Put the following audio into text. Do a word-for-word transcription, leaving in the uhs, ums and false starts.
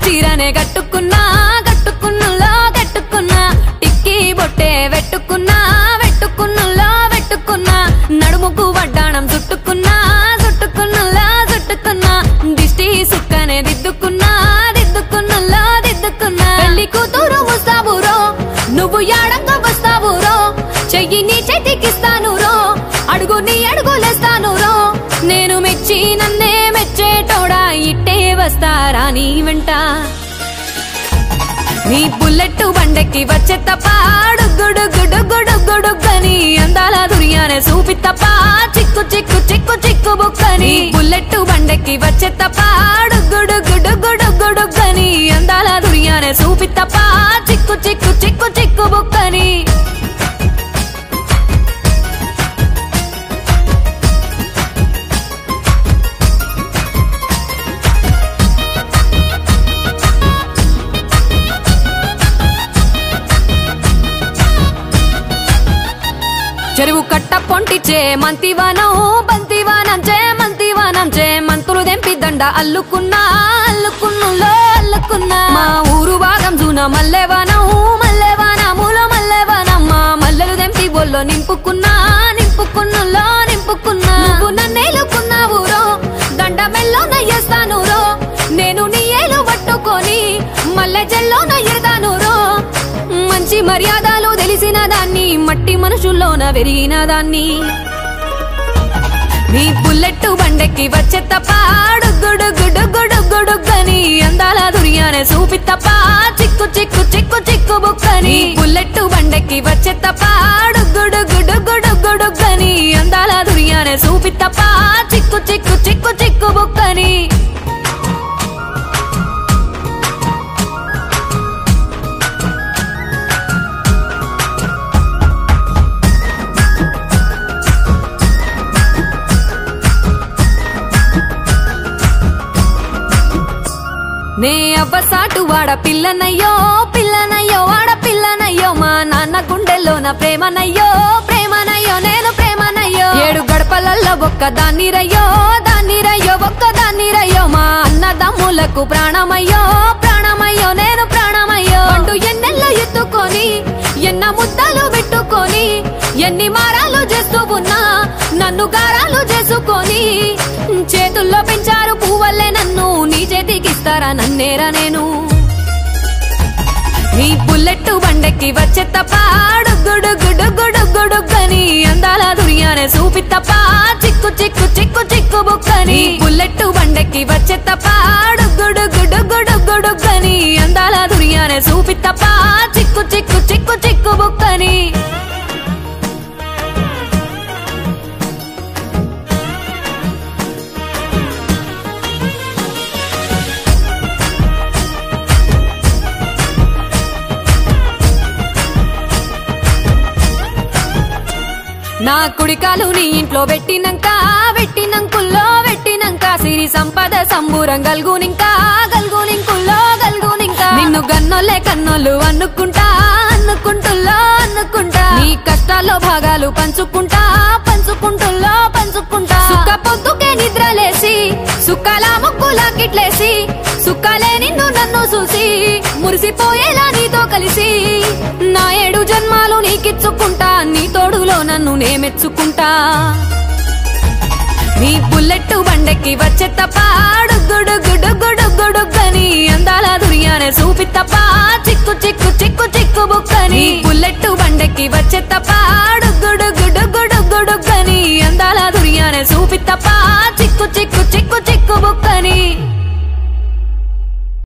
చీరనే కట్టుకున్నా కట్టుకున్నులో కట్టుకున్నా టిక్కీ బొట్టే వెట్టుకున్నా వెట్టుకున్నులో వెట్టుకున్నా నడుముకు వడ్డాణం చుట్టుకున్నా చుట్టుకున్నులో చుట్టుకున్నా దిష్టి సుక్కనే దిద్దుకున్నా దిద్దుకున్నులో దిద్దుకున్నా పెళ్లి కూతురు వస్తావురో నువ్వు యాడంగా వస్తావురో చెయ్యి నీ చేతికిస్తాను రో అడుగు నీ అడుగులేస్తాను రో నేను మెచ్చి నన్నే మెచ్చేటోడా ఇట్టే వస్తారా నీ వెంట నీ బుల్లెట్ బండెక్కి వచ్చే తప్ప డుగ్గుడుగ్గుడుగ్గుడుగ్గుడుగ్గని అందాల దుర్యానే చూపి తప్ప చిక్కు చిక్కు చిక్కు చిక్కు బుక్కని బుల్లెట్ బండెక్కి వచ్చే తప్ప డుగ్గుడుగ్గుడుగ్గుడుగ్గుడుగ్గని అందాల దుర్యానే చూపి తప్ప చిక్కు చిక్కు చిక్కు చిక్కు బుక్కని చెరువు కట్ట పొంటిచే మంతివానం బంతివానం చే మంతివానం చే మంతులు దెంపి దండ అల్లుకున్నా అల్లుకున్నులో అల్లుకున్నా మా ఊరు భాగం జూన మల్లెవానం మల్లెవానములో మల్లెవానం మా మల్లెలు దెంపి బొల్లో నింపుకున్నా నింపుకున్నులో నింపుకున్నా నువ్వు నన్నేలుకున్నావు రో దండ మెల్లో నయ్యేస్తాను రో నేను నీ ఏలు పట్టుకొని మల్లె జల్లో నయ్యేదాను రో మంచి మర్యాదలు తెలిసిన దాన్ని మట్టి మనుషుల్లోన వెరిగిన దాన్ని నీ బుల్లెట్ బండెక్కి వచ్చే తప్ప డుగ్గుడుగ్గుడుగ్గుడుగ్గుడుగ్గని అందాల దుర్యానే చూపి తప్ప చిక్కు చిక్కు చిక్కు చిక్కు బుక్కని బుల్లెట్ బండెక్కి వచ్చే తప్ప డుగ్గుడుగ్గుడుగ్గుడుగ్గుడుగ్గని అందాల దుర్యానే చూపి తప్ప చిక్కు చిక్కు చిక్కు చిక్కు బుక్కని నే అవ్వసాటు వాడ పిల్లనయ్యో పిల్లనయ్యో వాడ పిల్లనయ్యో మా నాన్న గుండెల్లోన ప్రేమనయ్యో ప్రేమనయ్యో నేను ప్రేమనయ్యో ఏడు గడపలల్లో ఒక్క దాన్ని రయ్యో దాన్ని రయ్యో ఒక్క దాన్ని రయ్యో మా అన్నదమ్ములకు ప్రాణమయ్యో ప్రాణమయ్యో నేను ప్రాణమయ్యో అంటూ ఎన్నెల్లో ఎత్తుకొని ఎన్న ముద్దలు పెట్టుకొని ఎన్ని మారాలు చేస్తూ ఉన్నా నన్ను గారాలు చేసుకొని చేతుల్లో పెంచారు పువ్వల్లే నన్ను నీ చేతికిస్తారా నన్నేరా నేను నీ బుల్లెట్ బండెక్కి వచ్చే తప్ప డుగ్గుడుగ్గుడుగ్గుడుగ్గుడుగ్గని అందాల దుర్యానే చూపి తప్ప చిక్కు చిక్కు చిక్కు చిక్కు బుక్కని బుల్లెట్ బండెక్కి వచ్చే తప్ప డుగ్గుడుగ్గుడుగ్గుడుగ్గుడుగ్గని అందాల దుర్యానే చూపి తప్ప చిక్కు చిక్కు చిక్కు చిక్కు బుక్కని నా కుడికాలు నీ ఇంట్లో పెట్టినంక పెట్టినంకుల్లో పెట్టినంక సిరి సంపద సంబూరం గల్గునింకా గల్గునింకుల్లో గల్గునింకా నిన్ను గన్నోలే కన్నోళ్ళు అనుకుంటా అనుకుంటుల్లో అనుకుంటా నీ కష్టాల్లో భాగాలు పంచుకుంటా పంచుకుంటుల్లో పంచుకుంటా సుక్క పొద్దుకే నిద్రలేసి సుక్కల ముక్కులా కిట్లేసి సుక్కలే నిన్ను నన్ను చూసి మురిసిపోయేలా నీతో కలిసి నా ఏడు జన్మాలు నీకిచ్చుకుంటా నీ తోడులో నన్ను నే మెచ్చుకుంటా నీ బుల్లెట్ బండెక్కి వచ్చే తప్ప డుగ్గుడుగ్గుడుగ్గుడుగ్గుడుగ్గని అందాల దుర్యానే చూపి తప్ప చిక్కు చిక్కు చిక్కు చిక్కు బుక్కని బుల్లెట్ బండెక్కి వచ్చే తప్ప డుగ్గుడుగ్గుడుగ్గుడుగ్గుడుగ్గని అందాల దుర్యానే చూపి తప్ప చిక్కు చిక్కు చిక్కు చిక్కు బుక్కని